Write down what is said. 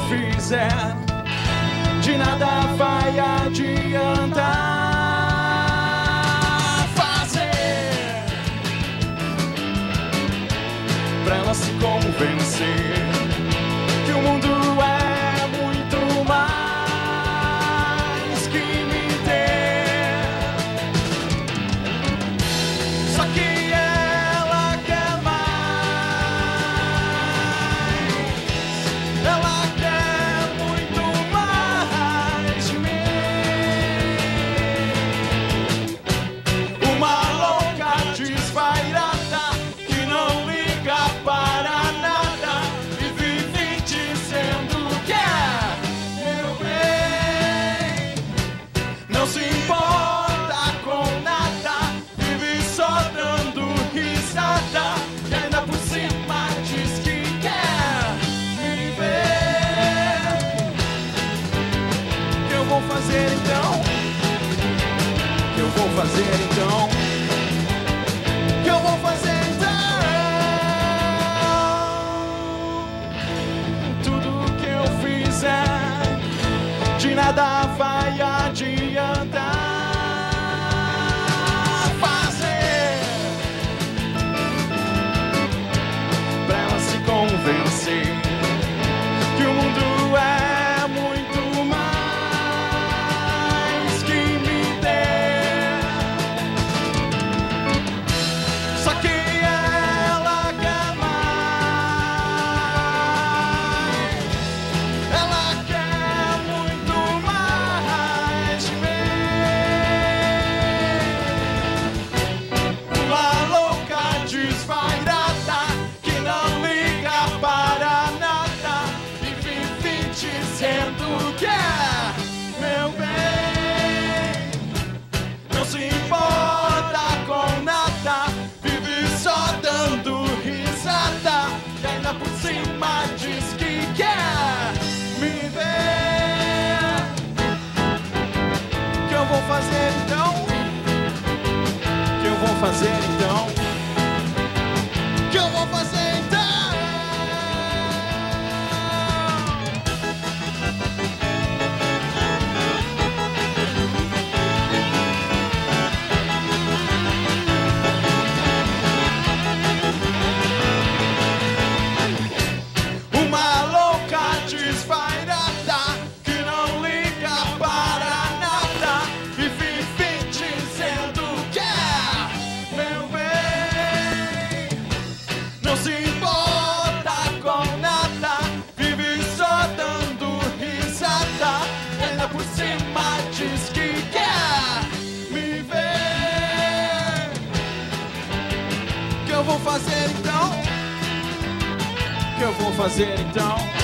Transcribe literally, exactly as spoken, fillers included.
fizer, de nada vai adiantar fazer pra ela se convencer que o mundo é muito mais que me ter. Só que ela quer mais, ela quer muito mais de mim. Uma louca desvairada que não liga para nada e vive dizendo que é meu bem. Não se importa com nada, vive só dando risada e ainda por cima diz que quer me ver. Que eu vou fazer então? Que eu vou fazer então? Que eu vou fazer então? Tudo que eu fizer, de nada vai adiantar fazer pra ela se convencer que o mundo é muito mais que me der. Só que ela quer mais, ela quer muito mais de mim. Uma louca desvairada que não liga para nada e vive dizendo que é meu bem. Não se importa com nada, vive só dando risada e ainda por cima diz que quer me ver. Que eu vou fazer então? Que eu vou fazer então? Que eu vou fazer então? Uma louca desvairada que não liga para nada e vive dizendo que é meu bem. Não se importa com nada, vive só dando risada e ainda por cima diz que quer me ver. Que eu vou fazer então? Que eu vou fazer então?